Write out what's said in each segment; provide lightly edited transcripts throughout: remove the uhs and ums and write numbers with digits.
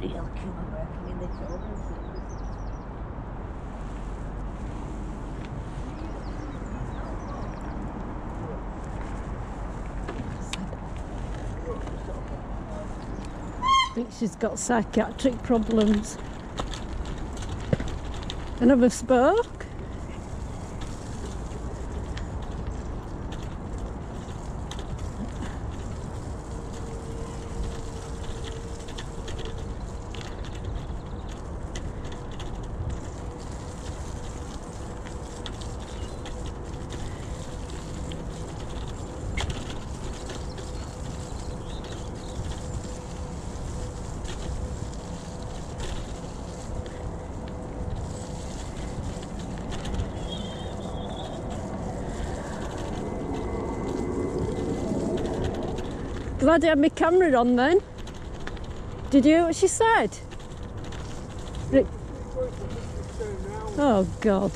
real killer working in the children's services. I think she's got psychiatric problems. Another spoke. Glad I had my camera on then. Did you hear what she said? Oh God.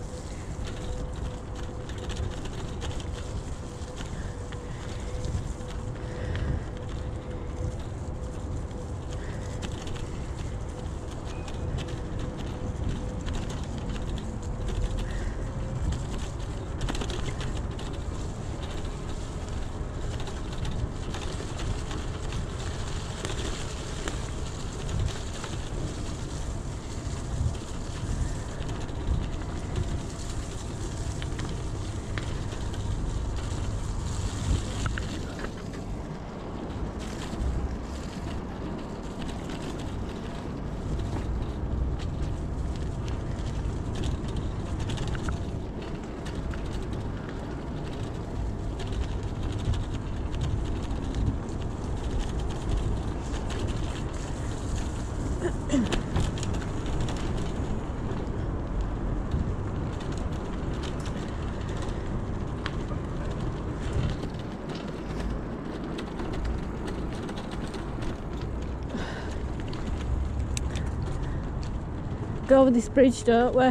Go over this bridge, don't we? Yeah, I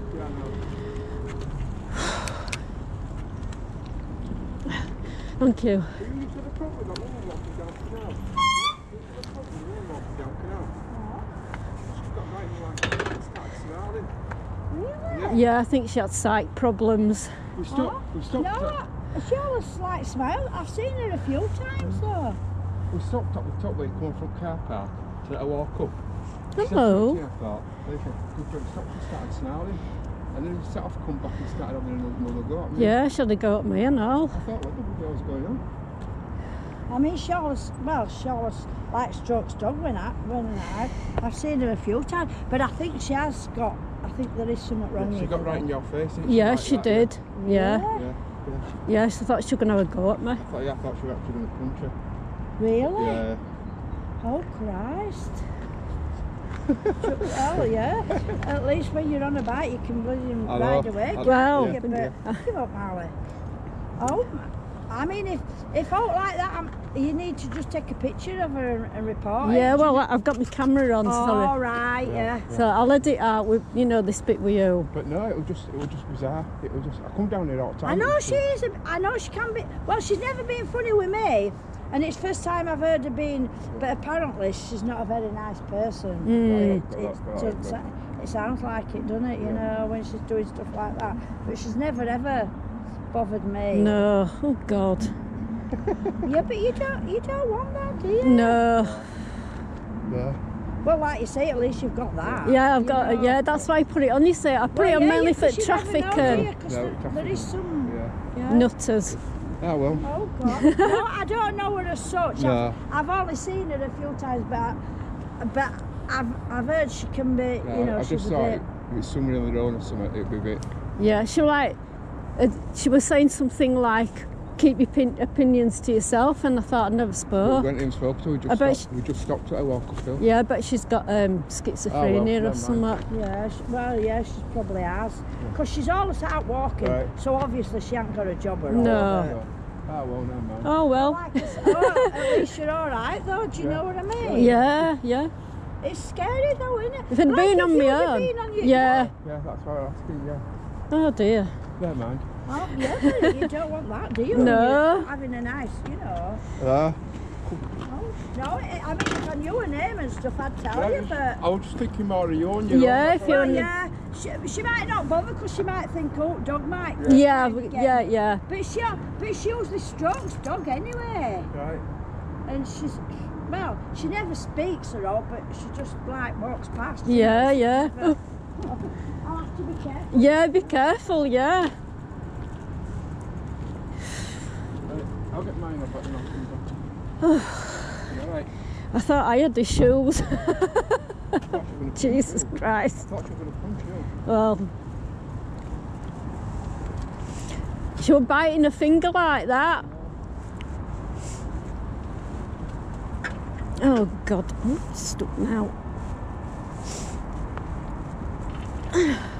know. Thank you. You should have probably got one walking down canal. You should have probably one walking down canal. She's got right in like started snarling. Really? Yeah, I think she had psych problems. We stopped. No, she always like smile. I've seen her a few times though. We stopped up the top where you come from car park to let her walk up. Hello. I thought, we stopped and started snarling. And then we set off, come back and started having another go at me. Yeah, she had a go at me and all. I thought, what the hell was going on? I mean, she always like strokes dog when I've seen her a few times, but I think she has got. I think there is something wrong with her. She got right in your face, didn't she? Yeah, like she that, did. Yeah. Yeah. Yeah, she thought she was going to have a go at me. I thought she was actually going to punch her. Really? Yeah. Oh Christ. Oh yeah. At least when you're on a bike you can ride away. Well, Give up, Molly. Oh, I mean, if out like that, you need to just take a picture of her and report it. Yeah, well, I've got my camera on, sorry. All right, yeah. So I'll edit out with, you know, this bit with you. But no, it was just bizarre. It was just, I come down here all the time. I know she is. I know she can be. Well, she's never been funny with me, and it's first time I've heard her being. But apparently, she's not a very nice person. It sounds like it, doesn't it? You know, when she's doing stuff like that. But she's never ever bothered me. No. Oh God. Yeah, but you don't want that, do you? No. Yeah. Well, like you say, at least you've got that. Yeah, I've got it. Yeah, that's why I put it on. You see, I put it on mainly for traffic and there is some nutters. Oh well. Oh God. No, I don't know her as such. No. I've only seen her a few times, but I've heard she can be. No, You know, I she's just a thought bit. if it's somebody on their own or something, it'd be a bit. Yeah, she was saying something like, keep your opinions to yourself, and I thought I never spoke. We went in and spoke to her, we just stopped at her walk still. Yeah, but she's got schizophrenia or something. Yeah, she probably has. Because she's always out walking, so obviously she hasn't got a job or all. No. Oh well, never mind. Oh well. At least you're all right though, do you know what I mean? Yeah, yeah. It's scary though, isn't it? If I'd been on my own. Yeah. Yeah, that's why I'm asking, yeah. Oh dear. Never mind. Oh, yeah, but you don't want that, do you? No. Having a nice, you know. Yeah. Oh, No, I mean, if I knew her name and stuff, I'd tell you, but... I was just thinking more of your own, you know. Yeah, if you're... Well, yeah, she might not bother because she might think, oh, dog might... Yeah, might yeah. But she usually strokes dog anyway. Right. And she's... Well, she never speaks at all, but she just, like, walks past. Yeah, yeah. But I'll have to be careful. Yeah, be careful, yeah. Right. I'll get mine up at the knocking. Right. I thought I had the shoes. I thought you were gonna Jesus punch you. Christ. I thought you were going to punch you. Well, she was biting a finger like that. Oh God, I'm stuck now.